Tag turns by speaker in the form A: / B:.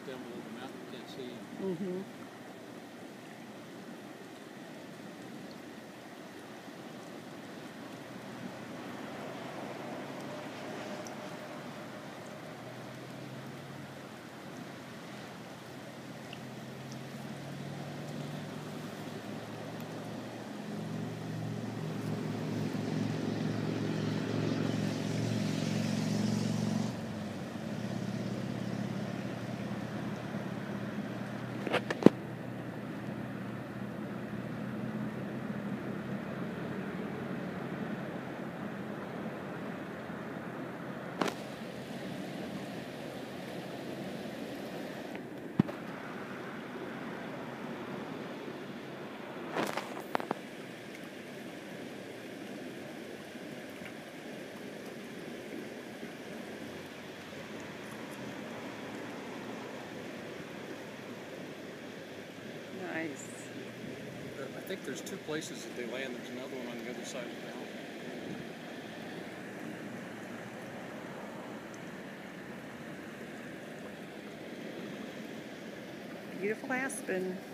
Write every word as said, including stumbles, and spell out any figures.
A: down below the mountain, you can't see.
B: Mm-hmm. Nice.
A: I think there's two places that they land. There's another one on the other side of the mountain.
B: Beautiful Aspen.